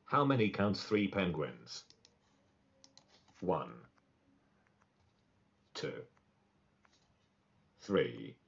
How many counts 3 penguins? 1, 2, 3.